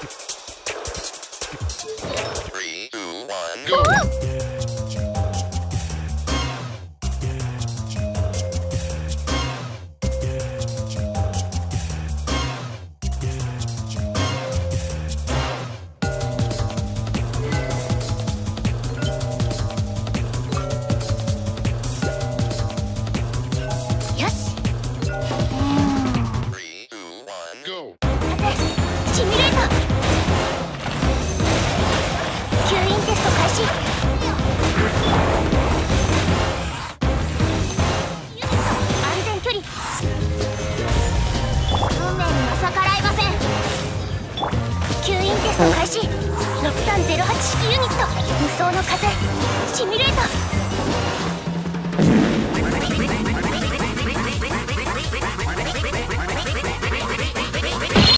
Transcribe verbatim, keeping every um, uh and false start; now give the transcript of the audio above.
Three, two, one, go! シミュレート。吸引テスト開始。安全距離。運命には逆らえません。吸引テスト開始。ろくさんゼロはち式ユニット無双の風シミュレート。